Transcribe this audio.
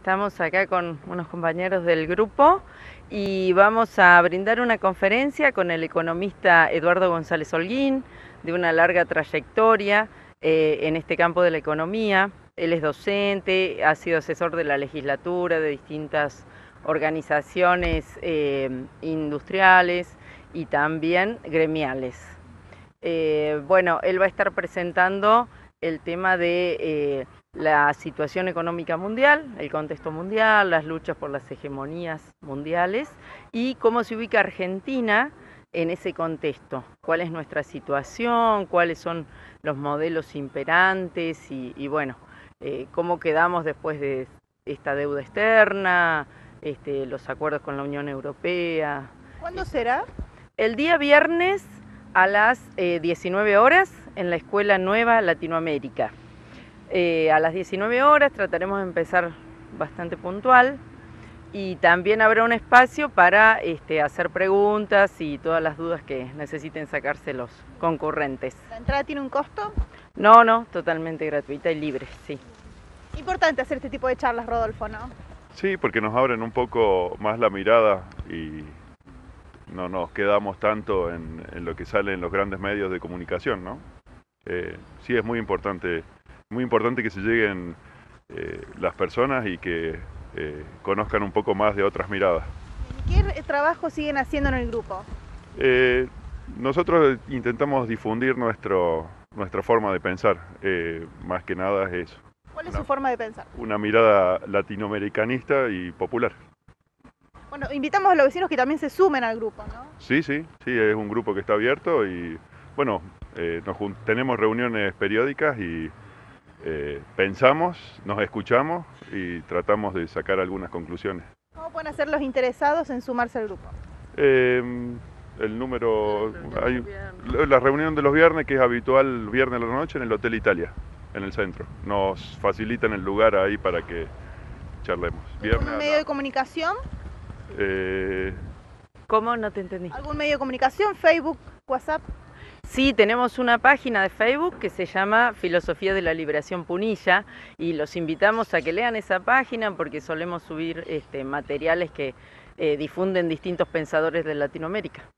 Estamos acá con unos compañeros del grupo y vamos a brindar una conferencia con el economista Eduardo González Holguín, de una larga trayectoria en este campo de la economía. Él es docente, ha sido asesor de la legislatura, de distintas organizaciones industriales y también gremiales. Bueno, él va a estar presentando el tema de la situación económica mundial, el contexto mundial, las luchas por las hegemonías mundiales y cómo se ubica Argentina en ese contexto, cuál es nuestra situación, cuáles son los modelos imperantes y bueno, cómo quedamos después de esta deuda externa, los acuerdos con la Unión Europea. ¿Cuándo será? El día viernes a las 19 horas en la Escuela Nueva Latinoamérica. A las 19 horas trataremos de empezar bastante puntual y también habrá un espacio para hacer preguntas y todas las dudas que necesiten sacarse los concurrentes. ¿La entrada tiene un costo? No, totalmente gratuita y libre, sí. Importante hacer este tipo de charlas, Rodolfo, ¿no? Sí, porque nos abren un poco más la mirada y no nos quedamos tanto en lo que sale en los grandes medios de comunicación, ¿no? Sí, es muy importante que se lleguen las personas y que conozcan un poco más de otras miradas. ¿Qué trabajo siguen haciendo en el grupo? Nosotros intentamos difundir nuestra forma de pensar, más que nada es eso. ¿Cuál es su forma de pensar? Una mirada latinoamericanista y popular. Bueno, invitamos a los vecinos que también se sumen al grupo, ¿no? Sí, es un grupo que está abierto y bueno, tenemos reuniones periódicas y pensamos, nos escuchamos y tratamos de sacar algunas conclusiones. ¿Cómo pueden hacer los interesados en sumarse al grupo? El número, hay la reunión de los viernes, que es habitual viernes a la noche en el Hotel Italia, en el centro. Nos facilitan el lugar ahí para que charlemos. ¿Algún medio de comunicación? ¿Cómo? No te entendí. ¿Algún medio de comunicación? ¿Facebook? ¿WhatsApp? Sí, tenemos una página de Facebook que se llama Filosofía de la Liberación Punilla y los invitamos a que lean esa página porque solemos subir materiales que difunden distintos pensadores de Latinoamérica.